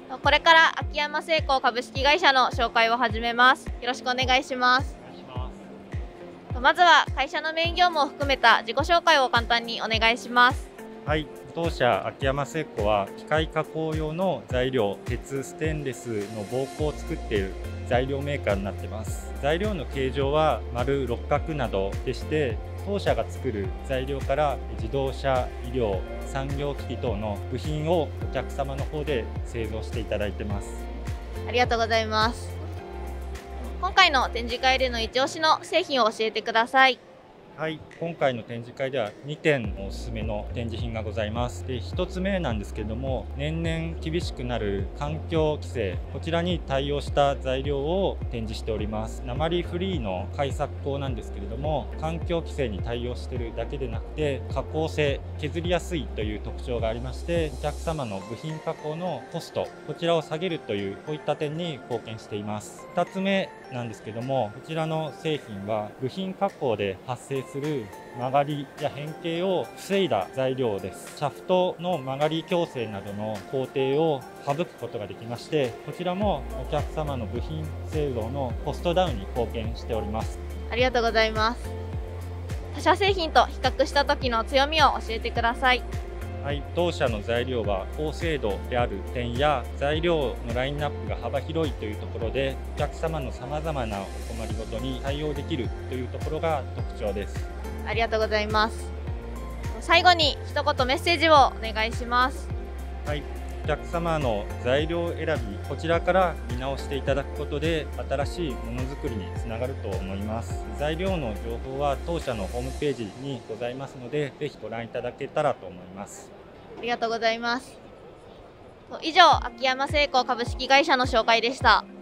これから秋山製鋼株式会社の紹介を始めます。よろしくお願いします。まずは会社のメイン業務を含めた自己紹介を簡単にお願いします。 はい、当社秋山製鋼は機械加工用の材料、鉄、ステンレスの棒工を作っている材料メーカーになっています。材料の形状は丸、六角などでして、当社が作る材料から自動車、医療、産業機器等の部品をお客様の方で製造していただいてます。 ありがとうございます。今回の展示会での一押しの製品を教えてください。 はい、今回の展示会では2点おすすめの展示品がございます。で、1つ目なんですけれども、年々厳しくなる環境規制、こちらに対応した材料を展示しております。鉛フリーの開削鋼なんですけれども、環境規制に対応しているだけでなくて、加工性、削りやすいという特徴がありまして、お客様の部品加工のコスト、こちらを下げるという、こういった点に貢献しています。2つ目なんですけども、こちらの製品は部品加工で発生する曲がりや変形を防いだ材料です。シャフトの曲がり矯正などの工程を省くことができまして、こちらもお客様の部品製造のコストダウンに貢献しております。 ありがとうございます。他社製品と比較した時の強みを教えてください。 はい、当社の材料は高精度である点や材料のラインナップが幅広いというところで、お客様のさまざまなお困りごとに対応できるというところが特徴です。 ありがとうございます。最後に一言メッセージをお願いします。 はい、お客様の材料選び、こちらから見直していただくことで新しいものづくりにつながると思います。材料の情報は当社のホームページにございますので、ぜひご覧いただけたらと思います。 ありがとうございます。以上、秋山製鋼株式会社の紹介でした。